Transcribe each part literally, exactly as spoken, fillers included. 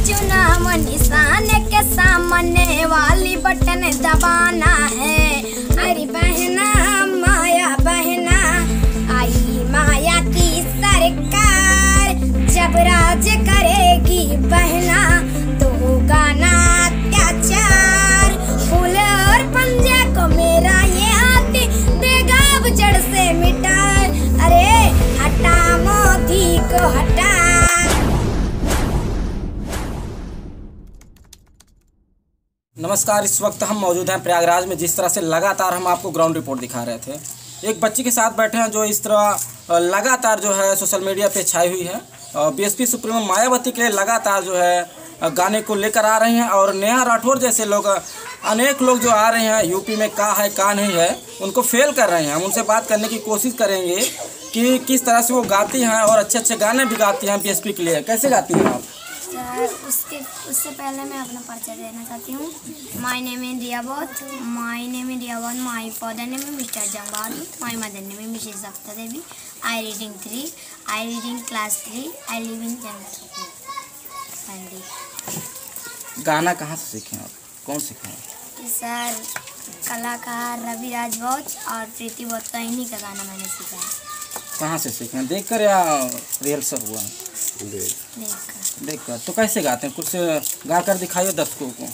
चुनाव निशान के सामने वाली बटन दबाना है। अरे बहना माया बहना आई माया की सरकार, जब राज करेगी बहना तो होगा ना अत्याचार। फूल और पंजे को मेरा ये हाथी देगा अब जड़ से मिटा। अरे हटा मोदी को हटा। नमस्कार, इस वक्त हम मौजूद हैं प्रयागराज में। जिस तरह से लगातार हम आपको ग्राउंड रिपोर्ट दिखा रहे थे, एक बच्ची के साथ बैठे हैं जो इस तरह लगातार जो है सोशल मीडिया पे छाई हुई है। बीएसपी सुप्रीमो मायावती के लिए लगातार जो है गाने को लेकर आ रहे हैं और नेहा राठौर जैसे लोग, अनेक लोग जो आ रहे हैं यूपी में का है का नहीं है, उनको फेल कर रहे हैं। हम उनसे बात करने की कोशिश करेंगे कि किस तरह से वो गाती हैं और अच्छे अच्छे गाने भी गाती हैं बीएसपी के लिए। कैसे गाती हैं आप? सर उसके उससे पहले मैं अपना परिचय देना चाहती हूँ। My name is Riyabat, my name is Riyabat, my father name is Mr Jangbal, my mother name is Mrs Akhtar Devi. I reading three, I reading class three, I live in jungle. गाना कहाँ से सीखे आप? कौन सिखाया? सर कलाकार रवि राजभोज और प्रीति भोज का इन्हीं का गाना मैंने सीखा है। कहाँ से सीखे? देख कर या रिहर्सल हुआ? देख कर। देख कर। तो कैसे गाते हैं? कुछ गा कर दिखाइए दर्शकों को।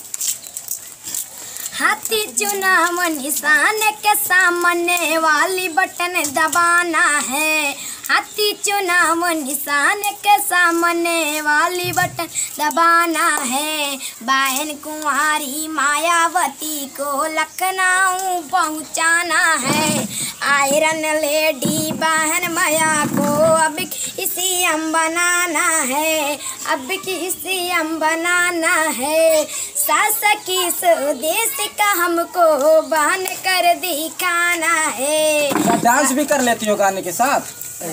हाथी चुनाव निशान के सामने वाली बटन दबाना है। हाथी चुनाव निशान के सामने वाली बटन दबाना है। बहन कुंवारी मायावती को लखनऊ पहुंचाना है। आयरन लेडी बहन माया को अब की सीएम बनाना है, अब की सीएम बनाना है। सास की स्वदेश का हमको बहन कर दिखाना है। डांस भी कर लेती हो गाने के साथ?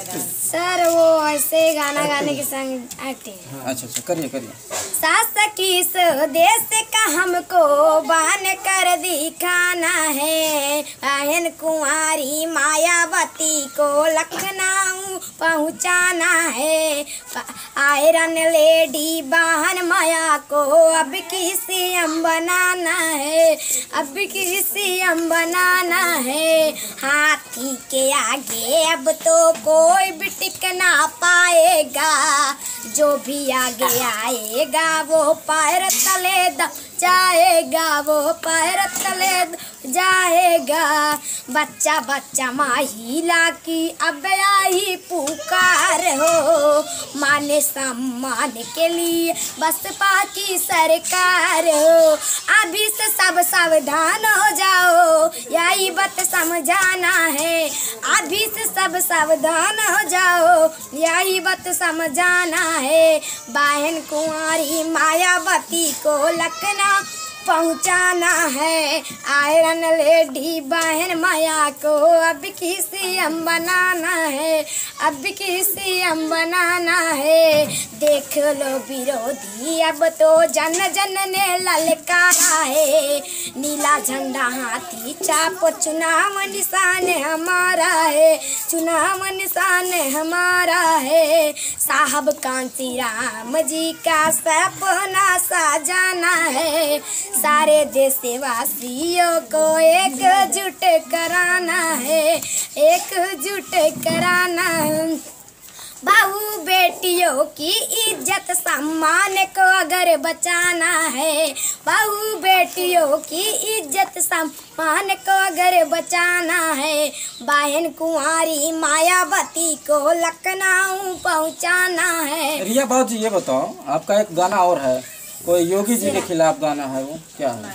सर वो ऐसे गाना गाने के संग एक्टिंग। अच्छा अच्छा, करिए करिए। सास की स्वदेश का हमको बहन कर दिखाना है। बहन कुंवारी मायावती को लखनऊ पहुंचाना है। आयरन लेडी बहन माया को अब की सीएम बनाना है, अब की सीएम बनाना है। हाथी के आगे अब तो कोई भी टिक ना पाएगा, जो भी आगे आएगा वो पैर तले दब जाएगा, वो पैर तले दब जाएगा। बच्चा बच्चा महिला की अब आई पुकार हो, माने सम्मान के लिए बसपा की सरकार हो। अभी से सब सावधान हो जाओ, यही बात समझाना है। अभी से सब सावधान हो जाओ, यही बात समझाना है। बहन कुंवारी मायावती को लखनऊ पहुंचाना है। आयरन लेडी बहन माया को अब की सीएम बनाना है, अब की सीएम बनाना है। देख लो विरोधी अब तो जन जन ने ललकारा है। नीला झंडा हाथी चाप चुनाव निशान हमारा है, चुनाव निशान हमारा है। साहब कांची राम जी का सपना साजाना है। सारे देशवासियों को एकजुट कराना है, एकजुट कराना है। बहू बेटियों की इज्जत सम्मान को अगर बचाना है, बहू बेटियों की इज्जत सम्मान को अगर बचाना है। बहन कुंवारी मायावती को लखनऊ पहुंचाना है। रिया बहुत जी, ये बताओ, आपका एक गाना और है, कोई योगी जी के खिलाफ गाना है, वो क्या है?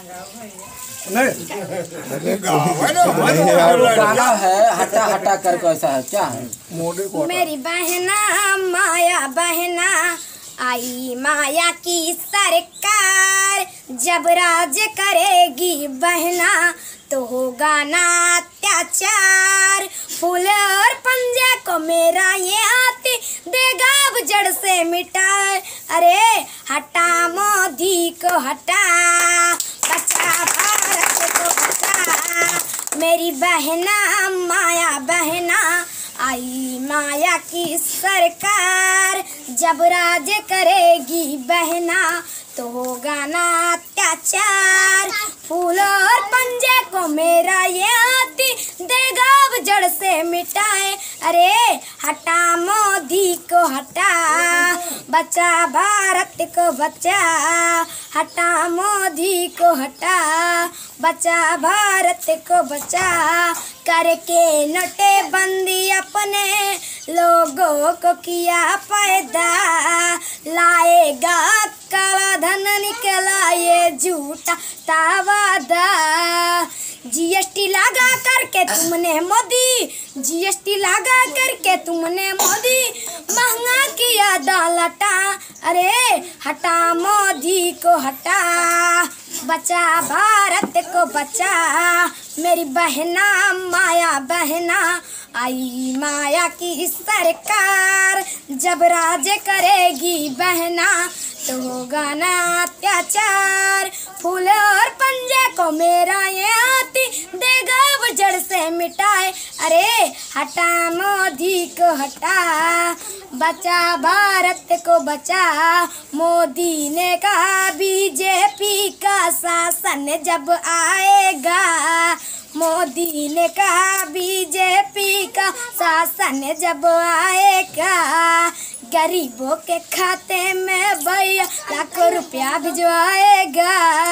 नहीं गाना है हटा हटा कर, कैसा है, क्या है? मेरी बहना माया बहना आई माया की सरकार, जब राज करेगी बहना तो होगा ना अत्याचार। फूल और पंजे को मेरा ये हाथी देगा अब जड़ से मिटा। अरे हटा मोदी को हटा, बचा भारत को बचा। मेरी बहना माया बहना आई माया की सरकार, जब राज करेगी बहना तो होगा ना अत्याचार। फूल और पंजे को मेरा ये हाथी देगा अब जड़ से मिटाए। अरे हटा मोदी को हटा, बचा भारत को बचा। हटा मोदी को हटा, बचा भारत को बचा। करके नोटबंदी अपने लोगों को किया पैदा। लाएगा काला धन निकला ये झूठा था वादा। जीएसटी लगा करके तुमने मोदी, जीएसटी लगा करके तुमने मोदी महंगा किया दाल आटा। अरे हटा मोदी को हटा, बचा भारत को बचा। मेरी बहना माया बहना, आई माया की सरकार। जब राज करेगी बहना तो होगा ना अत्याचार। फूल और पंजे को मेरा ये हाथी देगा अब जड़ से मिटाए। अरे हटा मोदी को हटा, बचा भारत को बचा। मोदी ने कहा बीजेपी का शासन जब आएगा। मोदी ने कहा बीजेपी का शासन जब आएगा। गरीबों के खाते में भैया लाखों रुपया भिजवाएगा।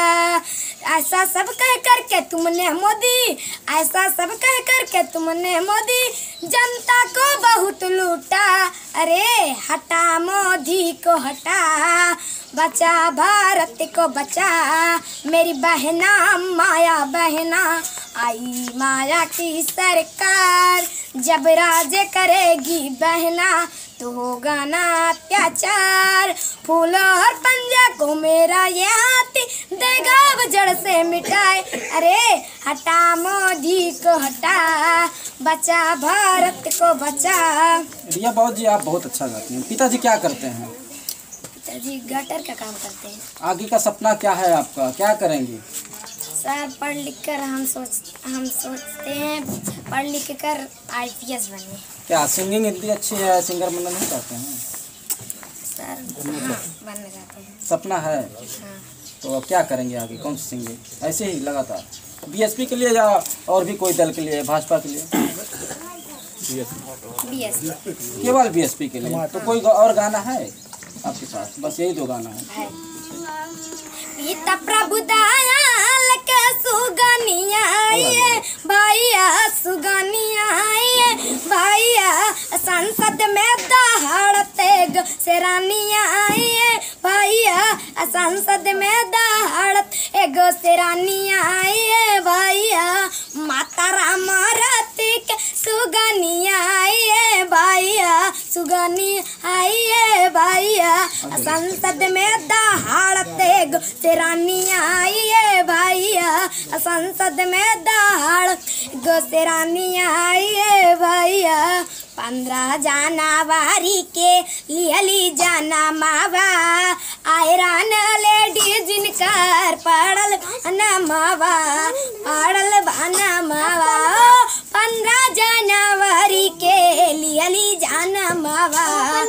ऐसा सब कह करके तुमने मोदी, ऐसा सब कह करके तुमने मोदी जनता को बहुत लूटा। अरे हटा मोदी को हटा, बचा भारत को बचा। मेरी बहना माया बहना, आई माया की सरकार। जब राज करेगी बहना तो होगा ना अत्याचार। फूल और पंजा को मेरा ये हाथी देगा अब जड़ से मिटाए। अरे हटा मोदी को हटा, बचा भारत को बचा। रिया बहुत जी आप बहुत अच्छा गाती हैं। पिताजी क्या करते हैं? पिताजी गटर का काम करते हैं। आगे का सपना क्या है आपका, क्या करेंगी? सर पढ़ लिख कर हम सोच हम सोचते हैं पढ़ लिख कर आई पी एस बने। क्या सिंगिंग इतनी अच्छी है, सिंगर बनना नहीं चाहते हैं? सर हाँ, बनना चाहते हैं। सपना है हाँ। तो अब क्या करेंगे आगे, कौन सी सिंगिंग? ऐसे ही लगातार बी एस पी के लिए या और भी कोई दल के लिए, भाजपा के लिए? बी एस पी केवल बी एस पी के लिए? तो कोई और गाना है आपके पास? बस यही दो गाना है। पिता प्रभु दयाल के सुगनिया ये भैया, सुगनिया ये भैया। संसद में दहाड़ते सेरानिया ये भैया। संसद में दहाड़त एगो सेरानिया ये भैया। माता राम रति के सुगनिया ये भैया, सुगनिया ये भैया। संसद में दहाड़ते एगो सेरानिया ये भैया। संसद में दहाड़ गो सेरानिया ये भैया। पंद्रह जनवरी के लिहली जाना मावा। आयरन लेडीज जिनकर पड़ल मावा, पड़ल बना मावा। पंद्रह जनवरी के लिहली जाना मावा।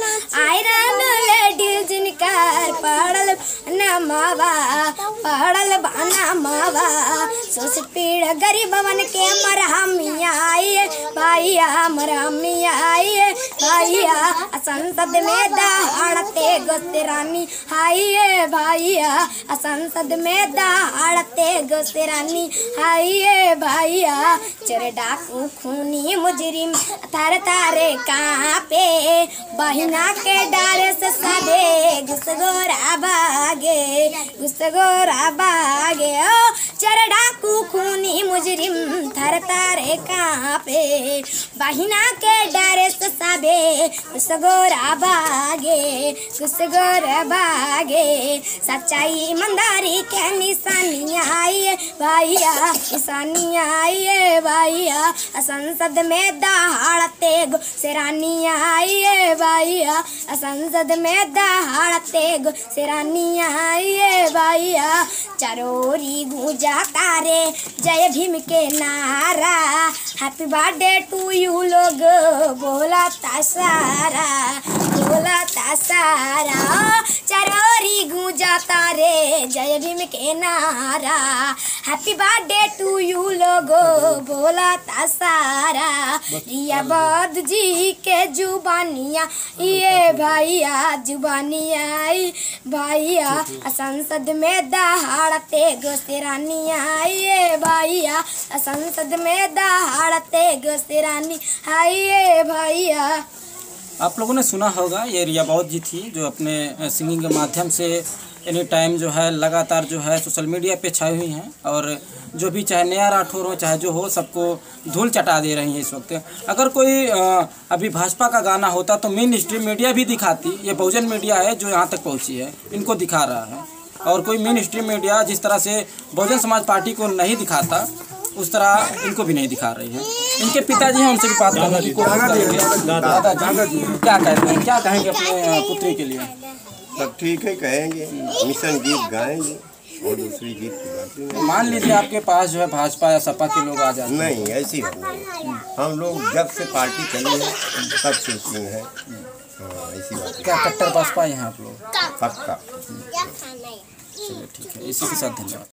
आयरन लेडीज जिनकर पड़ल मावा, पड़ल बना मावा। सोच पीड़ गरीबवन के मरहमिया आइए भैया, मरहमिया आइए भैया। संसद में दहाड़ते गोसेरानी आइए भैया। संसद में दहाड़ते गोसेरानी आइए भैया। चोर डाकू खूनी मुजरिम थारे थारे कहाँ पे, बहिना के डारे से सबे घुसगोरा भागे, घुसगोरा भागे। ओ चोर डाकू खूनी मुजरिम थारे थारे कहाँ पे, बहिना के डारे से सबे घुसगोरा भागे, घुसगोरा भागे। सच्चाई ईमानदारी के निशानियाँ आइए भैया, निशानियाँ आइए भैया। संसद में दहाड़ते गो सेरानियाँ आइए भैया। संसद में दहाड़ते गो सेरानियाँ आइए भैया। चरोरी गूंजा तारे जय भीम के नारा। हैप्पी बर्थडे टू यू लोग बोला तासारा, बोला तासारा। चरोरी गूंजा लगाता रे जय भीम के नारा। हैप्पी बर्थडे टू यू लोगो बोला था सारा। रिया बद जी के जुबानिया ये भैया जुबानिया भैया संसद में दहाड़ते गोसेरानिया ये भैया संसद में दहाड़ते गोसेरानी हाय ये भैया। आप लोगों ने सुना होगा, ये रिया बौद्ध जी थी जो अपने सिंगिंग के माध्यम से एनी टाइम जो है लगातार जो है सोशल मीडिया पे छाई हुई हैं और जो भी चाहे नया राठौर हो चाहे जो हो सबको धूल चटा दे रही हैं इस वक्त। अगर कोई अभी भाजपा का गाना होता तो मेन स्ट्रीम मीडिया भी दिखाती। ये बहुजन मीडिया है जो यहाँ तक पहुँची है, इनको दिखा रहा है। और कोई मेन स्ट्रीम मीडिया जिस तरह से बहुजन समाज पार्टी को नहीं दिखाता उस तरह इनको भी नहीं दिखा रही है। इनके पिताजी हैं, उनसे भी बात करने की कोशिश करेंगे। दादाजी क्या कहते हैं, क्या कहेंगे अपने पुत्री के लिए? सब ठीक है, कहेंगे मिशन गीत गाएंगे और दूसरी गीत गाते। मान लीजिए आपके पास जो है भाजपा या सपा के लोग आ जाते हैं। नहीं, ऐसी बात नहीं। हम लोग जब से पार्टी चली है तब से उसमें है। हाँ, ऐसी बात। क्या कट्टर भाजपा हैं आप लोग? पक्का। चलिए ठीक है, इसी के साथ धन्यवाद।